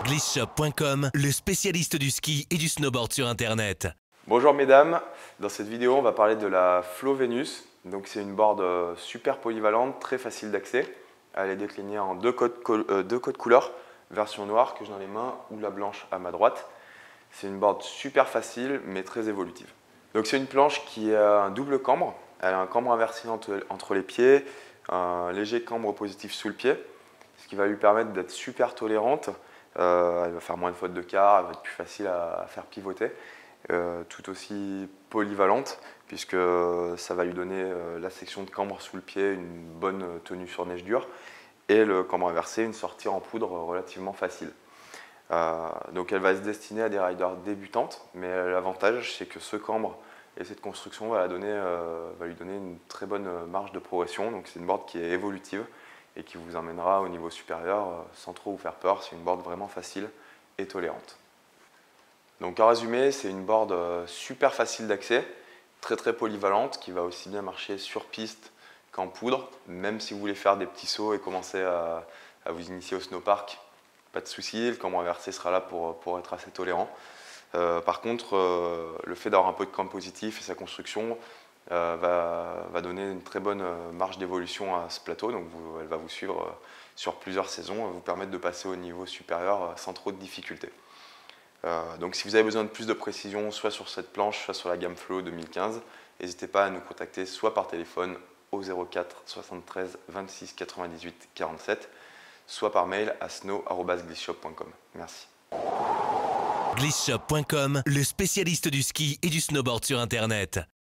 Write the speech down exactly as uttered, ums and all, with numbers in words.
glissshop point com, le spécialiste du ski et du snowboard sur internet. Bonjour mesdames, dans cette vidéo on va parler de la Flow Venus. Donc c'est une board super polyvalente, très facile d'accès. Elle est déclinée en deux codes, euh, deux codes couleurs, version noire que j'ai dans les mains ou la blanche à ma droite. C'est une board super facile mais très évolutive. Donc c'est une planche qui a un double cambre. Elle a un cambre inversé entre, entre les pieds, un léger cambre positif sous le pied, ce qui va lui permettre d'être super tolérante. Euh, elle va faire moins de fautes de quart, elle va être plus facile à, à faire pivoter. Euh, tout aussi polyvalente puisque ça va lui donner euh, la section de cambre sous le pied, une bonne tenue sur neige dure et le cambre inversé, une sortie en poudre relativement facile. Euh, donc elle va se destiner à des riders débutantes, mais l'avantage c'est que ce cambre et cette construction va, la donner, euh, va lui donner une très bonne marge de progression. Donc c'est une board qui est évolutive et qui vous emmènera au niveau supérieur euh, sans trop vous faire peur. C'est une board vraiment facile et tolérante. Donc en résumé, c'est une board super facile d'accès, très très polyvalente, qui va aussi bien marcher sur piste qu'en poudre. Même si vous voulez faire des petits sauts et commencer à, à vous initier au snowpark, pas de souci, le cambre inversé sera là pour, pour être assez tolérant. Euh, par contre, euh, le fait d'avoir un peu de cambre positif et sa construction euh, va, va donner une très bonne marge d'évolution à ce plateau. Donc vous, elle va vous suivre sur plusieurs saisons et vous permettre de passer au niveau supérieur sans trop de difficultés. Euh, donc si vous avez besoin de plus de précision, soit sur cette planche, soit sur la gamme Flow deux mille quinze, n'hésitez pas à nous contacter soit par téléphone au zéro quatre soixante-treize vingt-six quatre-vingt-dix-huit quarante-sept, soit par mail à snow arobase glissshop point com. Merci. glissshop point com, le spécialiste du ski et du snowboard sur internet.